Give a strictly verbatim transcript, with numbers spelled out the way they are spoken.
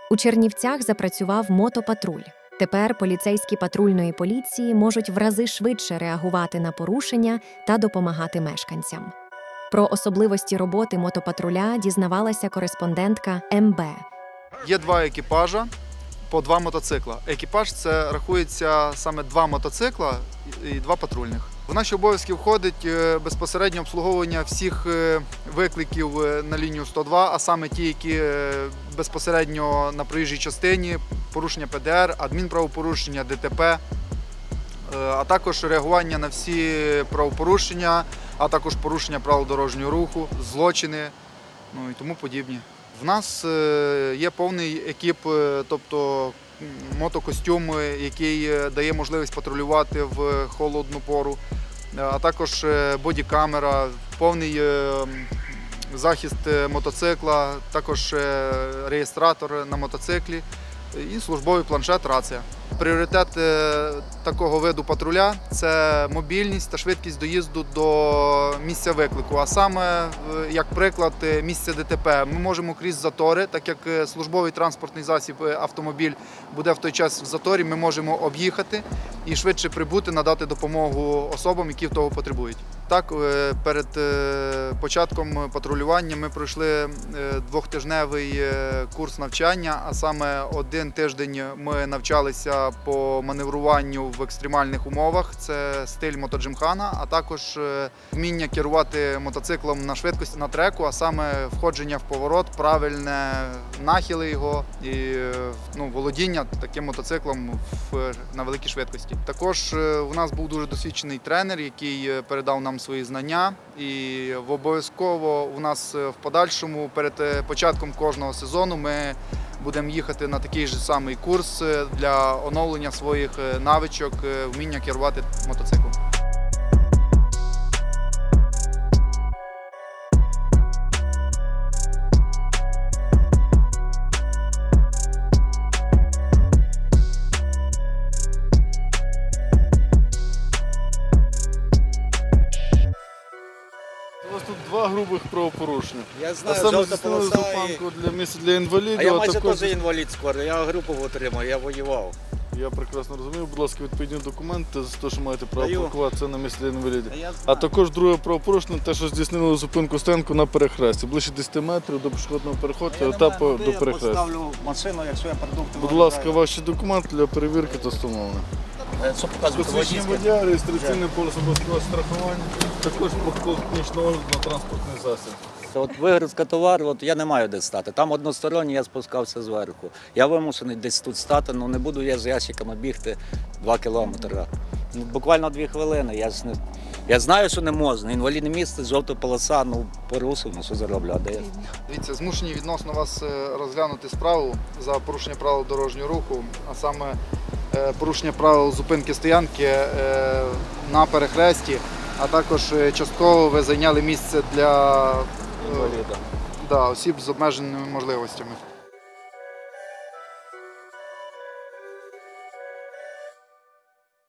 У Чернівцях запрацював мотопатруль. Тепер поліцейські патрульної поліції можуть в рази швидше реагувати на порушення та допомагати мешканцям. Про особливості роботи мотопатруля дізнавалася кореспондентка ем бе. Є два екіпажа по два мотоцикла. Екіпаж – це рахується саме два мотоцикла і два патрульних. В наші обов'язки входить безпосередньо обслуговування всіх викликів на лінію сто два, а саме ті, які безпосередньо на проїжджій частині, порушення пе де ер, адмінправопорушення, де те пе, а також реагування на всі правопорушення, а також порушення правил дорожнього руху, злочини, ну і тому подібні. В нас є повний екіп, тобто мотокостюм, який дає можливість патрулювати в холодну пору, а також бодікамера, повний захист мотоцикла, також реєстратор на мотоциклі і службовий планшет, рація. Пріоритет такого виду патруля – це мобільність та швидкість доїзду до місця виклику. А саме, як приклад, місце де те пе. Ми можемо крізь затори, так як службовий транспортний засіб, автомобіль буде в той час в заторі, ми можемо об'їхати і швидше прибути, надати допомогу особам, які того потребують. Так, перед початком патрулювання ми пройшли двохтижневий курс навчання, а саме один тиждень ми навчалися по маневруванню в екстремальних умовах, це стиль мотоджимхана, а також вміння керувати мотоциклом на швидкості на треку, а саме входження в поворот, правильне нахили його і ну, володіння таким мотоциклом в, на великій швидкості. Також у нас був дуже досвідчений тренер, який передав нам свої знання, і обов'язково у нас в подальшому, перед початком кожного сезону, ми будемо їхати на такий же самий курс для оновлення своїх навичок, вміння керувати мотоциклом. У вас тут два грубих правопорушення. Я знаю, а саме жовта здійснили полоса зупинку для місця для інвалідів. А я майже також... теж інвалід скоро, я групу отримав, я воював. Я прекрасно розумію, будь ласка, відповідні документи за те, що маєте право Даю. паркуватися на місці для інвалідів. А, а також друге правопорушення, те, що здійснили зупинку стоянку на перехресті. Ближче десяти метрів до пішохідного переходу та етапу до перехрестя. Я поставлю машину, якщо я продукти... Будь ласка, ваші документи для перевірки та встановлення. Що показуєте? Посвідчення водія, реєстраційний поліс обов'язкового страхування, також технічний огляд на транспортний засіб. От вигрузка товару, от я не маю де стати. Там односторонній я спускався зверху. Я вимушений десь тут стати, але не буду я з ящиками бігти два кілометри. Ну, буквально дві хвилини. Я, ж не... я знаю, що не можна. Інвалідне місце, жовта полоса, ну порушив, ну що зароблю, а де я? Дивіться, змушені відносно вас розглянути справу за порушення правил дорожнього руху, а саме порушення правил зупинки стоянки на перехресті, а також частково ви зайняли місце для Інваліда. Да, осіб з обмеженими можливостями.